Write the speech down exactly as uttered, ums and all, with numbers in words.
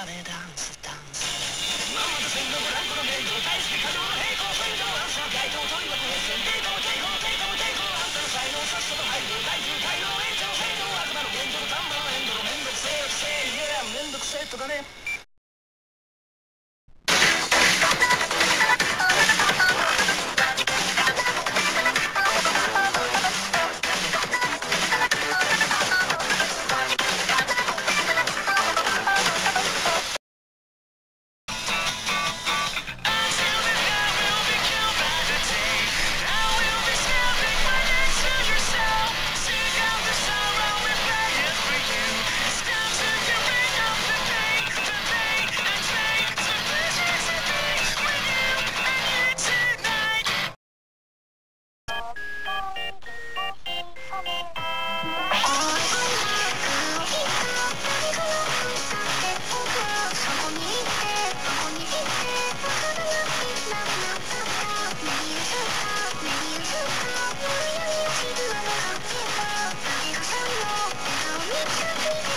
でダンスダンスまんまと線のブランコの面倒大して可能な平行線上アンサー街頭取り巻く熱線抵抗抵抗抵抗抵抗あんたの才能さっさと排除大渋滞の延長線上悪魔の現状看板のエンドのめんどくせえくせえいやめんどくせえとかねMaybe